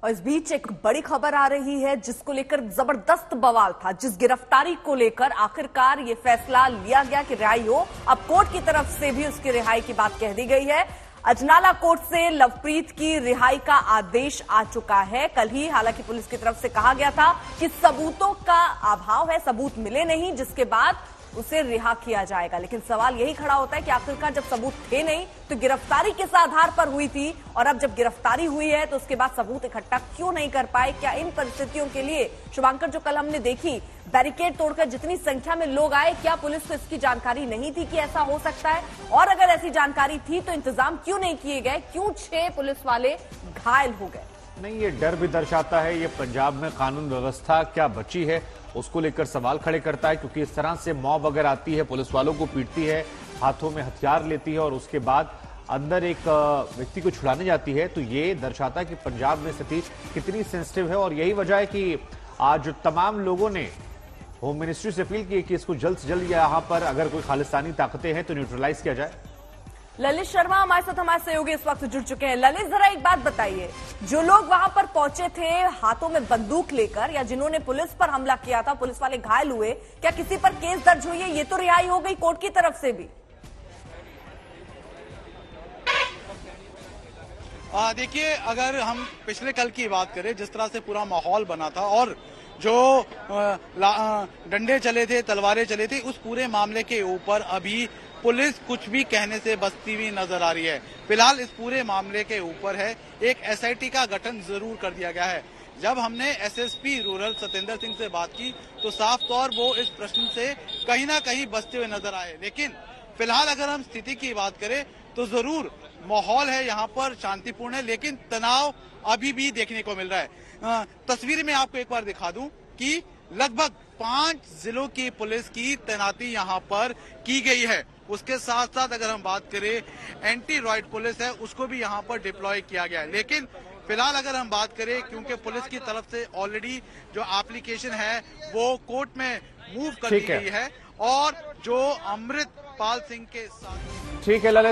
और इस बीच एक बड़ी खबर आ रही है जिसको लेकर जबरदस्त बवाल था। जिस गिरफ्तारी को लेकर आखिरकार ये फैसला लिया गया कि रिहाई हो, अब कोर्ट की तरफ से भी उसकी रिहाई की बात कह दी गई है। अजनाला कोर्ट से लवप्रीत की रिहाई का आदेश आ चुका है कल ही। हालांकि पुलिस की तरफ से कहा गया था कि सबूतों का अभाव है, सबूत मिले नहीं, जिसके बाद उसे रिहा किया जाएगा। लेकिन सवाल यही खड़ा होता है कि आखिरकार जब सबूत थे नहीं तो गिरफ्तारी किस आधार पर हुई थी, और अब जब गिरफ्तारी हुई है तो उसके बाद सबूत इकट्ठा क्यों नहीं कर पाए? क्या इन परिस्थितियों के लिए शुभांकर जो कल हमने देखी बैरिकेड तोड़कर जितनी संख्या में लोग आए, क्या पुलिस को इसकी जानकारी नहीं थी कि ऐसा हो सकता है? और अगर ऐसी जानकारी थी तो इंतजाम क्यों नहीं किए गए? क्यों 6 पुलिस वाले घायल हो गए? नहीं, ये डर भी दर्शाता है ये पंजाब में कानून व्यवस्था क्या बची है उसको लेकर सवाल खड़े करता है, क्योंकि इस तरह से मॉब अगर आती है, पुलिस वालों को पीटती है, हाथों में हथियार लेती है और उसके बाद अंदर एक व्यक्ति को छुड़ाने जाती है, तो ये दर्शाता है कि पंजाब में स्थिति कितनी सेंसिटिव है। और यही वजह है कि आज तमाम लोगों ने होम मिनिस्ट्री से अपील की कि इसको जल्द से जल्द यहाँ पर अगर कोई खालिस्तानी ताकतें हैं तो न्यूट्रलाइज किया जाए। ललित शर्मा हमारे साथ, हमारे सहयोगी इस वक्त जुड़ चुके हैं। ललित, जरा एक बात बताइए, जो लोग वहां पर पहुंचे थे हाथों में बंदूक लेकर या जिन्होंने पुलिस पर हमला किया था, पुलिस वाले घायल हुए, क्या किसी पर केस दर्ज हुई है? ये तो रिहाई हो गई कोर्ट की तरफ से भी। देखिए, अगर हम पिछले कल की बात करें, जिस तरह से पूरा माहौल बना था और जो डंडे चले थे, तलवारें चले थे, उस पूरे मामले के ऊपर अभी पुलिस कुछ भी कहने से बचती हुई नजर आ रही है। फिलहाल इस पूरे मामले के ऊपर है एक एसआईटी का गठन जरूर कर दिया गया है। जब हमने एसएसपी रूरल सत्येंद्र सिंह से बात की तो साफ तौर वो इस प्रश्न से कहीं ना कहीं बचते हुए नजर आए। लेकिन फिलहाल अगर हम स्थिति की बात करें तो जरूर माहौल है यहाँ पर शांतिपूर्ण है, लेकिन तनाव अभी भी देखने को मिल रहा है। तस्वीर में आपको एक बार दिखा दूं कि लगभग 5 जिलों की पुलिस की तैनाती यहाँ पर की गई है। उसके साथ साथ अगर हम बात करें एंटी रॉयड पुलिस है, उसको भी यहाँ पर डिप्लॉय किया गया है। लेकिन फिलहाल अगर हम बात करें, क्योंकि पुलिस की तरफ से ऑलरेडी जो एप्लीकेशन है वो कोर्ट में मूव कर दी गई है और जो अमृतपाल सिंह के साथ ठीक है ललित।